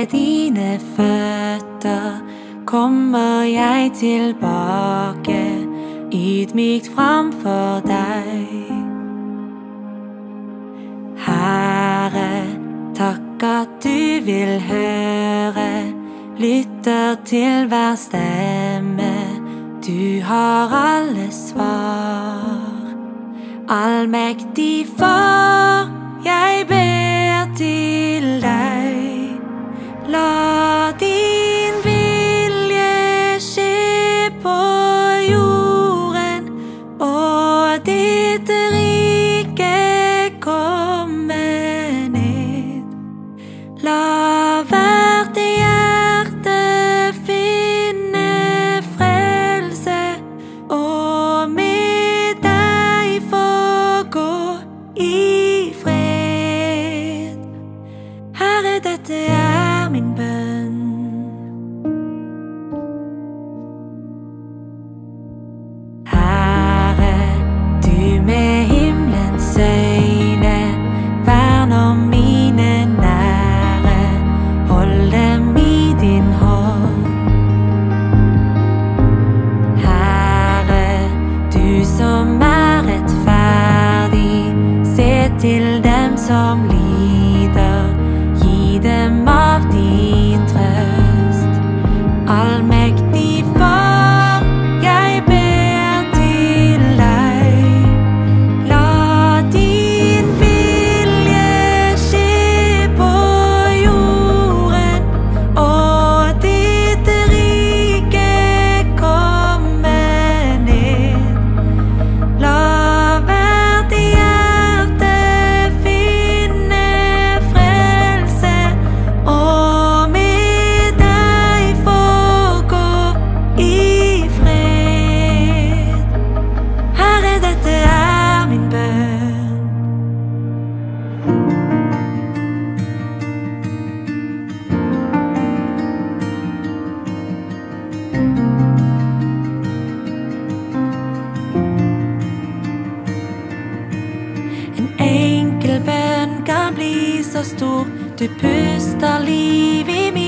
Ved dine føtter kommer jeg tilbake, ydmykt framfor deg. Herre, takk at du vil høre, lytter til hver stemme. Du har alle svar. Allmektig Far, jeg ber til deg. La din vilje skje på jorden, og ditt rike komme ned. La hvert hjerte finne frelse, og med deg få gå i fred. Herre, dette er min bønn. Herre, du med himmelens øyne, vern om mine nære, hold dem i din hånd. Herre, du som er rettferdig, se til dem som lider, gi dem av din trøst. Allmektig Far, jeg ber til deg. La din vilje skje på jorden, og ditt rike komme ned. La hvert hjerte finne frelse, og med deg få gå i fred. Herre, dette er min bønn. En enkel bønn kan bli så stor, du puster liv i min